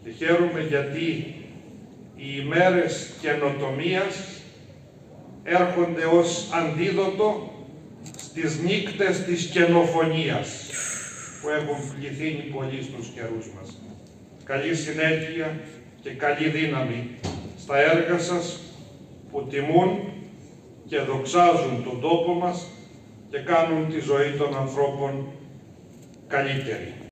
Και χαίρομαι γιατί οι ημέρες καινοτομίας έρχονται ως αντίδοτο στις νύκτες της καινοφωνίας που έχουν πληθύνει πολύ στους καιρούς μας. Καλή συνέχεια και καλή δύναμη στα έργα σας που τιμούν και δοξάζουν τον τόπο μας και κάνουν τη ζωή των ανθρώπων καλύτερη.